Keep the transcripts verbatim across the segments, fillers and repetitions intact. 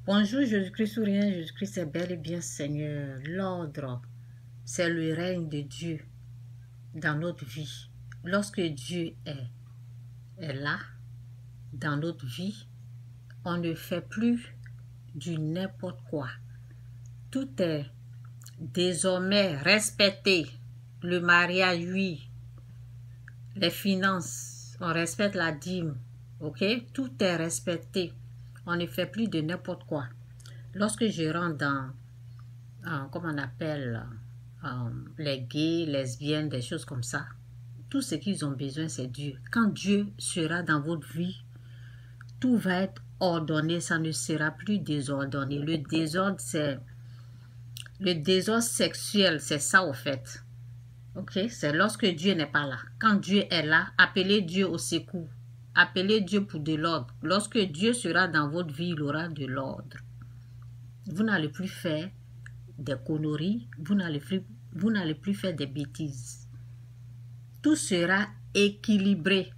Bonjour Jésus-Christ ou rien, Jésus-Christ est bel et bien Seigneur. L'ordre, c'est le règne de Dieu dans notre vie. Lorsque Dieu est, est là, dans notre vie, on ne fait plus du n'importe quoi. Tout est désormais respecté. Le mariage, oui. Les finances, on respecte la dîme. Ok? Tout est respecté. On ne fait plus de n'importe quoi. Lorsque je rentre dans, euh, comment on appelle, euh, les gays, lesbiennes, des choses comme ça, tout ce qu'ils ont besoin, c'est Dieu. Quand Dieu sera dans votre vie, tout va être ordonné, ça ne sera plus désordonné. Le désordre, c'est le désordre sexuel, c'est ça au fait. Ok? C'est lorsque Dieu n'est pas là. Quand Dieu est là, appelez Dieu au secours. Appelez Dieu pour de l'ordre. Lorsque Dieu sera dans votre vie, il aura de l'ordre. Vous n'allez plus faire des conneries, vous n'allez plus, vous n'allez plus faire des bêtises. Tout sera équilibré.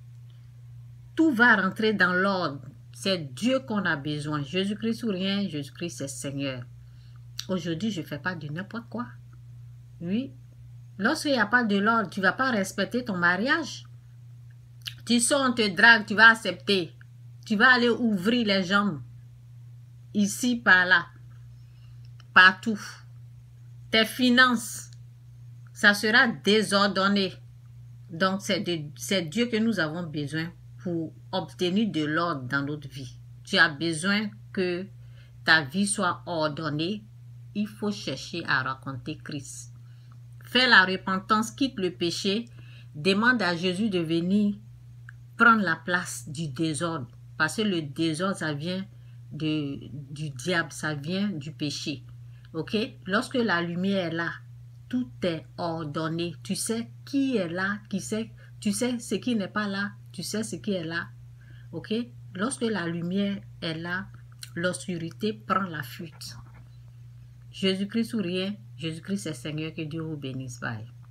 Tout va rentrer dans l'ordre. C'est Dieu qu'on a besoin. Jésus-Christ ou rien, Jésus-Christ c'est Seigneur. Aujourd'hui, je ne fais pas de n'importe quoi. Oui. Lorsqu'il n'y a pas de l'ordre, tu ne vas pas respecter ton mariage. Tu sors, on te drague, tu vas accepter. Tu vas aller ouvrir les jambes. Ici, par là. Partout. Tes finances, ça sera désordonné. Donc, c'est Dieu que nous avons besoin pour obtenir de l'ordre dans notre vie. Tu as besoin que ta vie soit ordonnée. Il faut chercher à raconter Christ. Fais la repentance, quitte le péché. Demande à Jésus de venir prendre la place du désordre. Parce que le désordre, ça vient de, du diable, ça vient du péché. Ok? Lorsque la lumière est là, tout est ordonné. Tu sais qui est là, qui sait, tu sais ce qui n'est pas là, tu sais ce qui est là. Ok? Lorsque la lumière est là, l'obscurité prend la fuite. Jésus-Christ ou rien, Jésus-Christ est Seigneur, que Dieu vous bénisse. Bye.